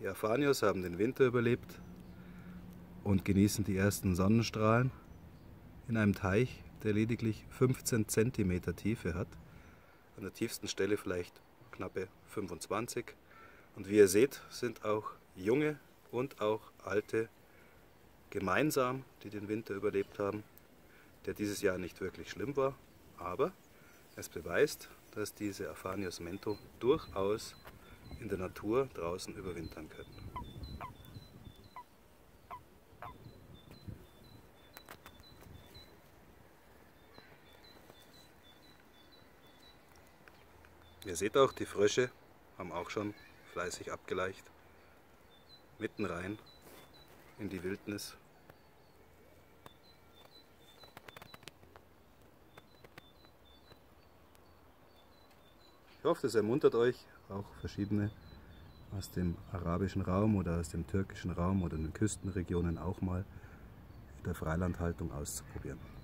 Die Aphanios haben den Winter überlebt und genießen die ersten Sonnenstrahlen in einem Teich, der lediglich 15 cm Tiefe hat. An der tiefsten Stelle vielleicht knappe 25. Und wie ihr seht, sind auch junge und auch alte gemeinsam, die den Winter überlebt haben, der dieses Jahr nicht wirklich schlimm war, aber es beweist, dass diese Aphanios mento durchaus in der Natur draußen überwintern können. Ihr seht auch, die Frösche haben auch schon fleißig abgeleicht, mitten rein in die Wildnis. Ich hoffe, das ermuntert euch, auch verschiedene aus dem arabischen Raum oder aus dem türkischen Raum oder in den Küstenregionen auch mal in der Freilandhaltung auszuprobieren.